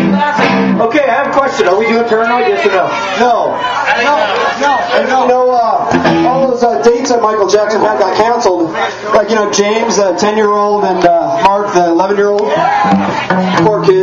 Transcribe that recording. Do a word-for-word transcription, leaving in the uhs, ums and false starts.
Okay, I have a question. Are we doing Paranoid? Yes or no? No. No. No. And you know, uh, all those uh, dates that Michael Jackson had got canceled. Like, you know, James, the ten-year-old, and uh, Mark, the eleven-year-old. Poor kids.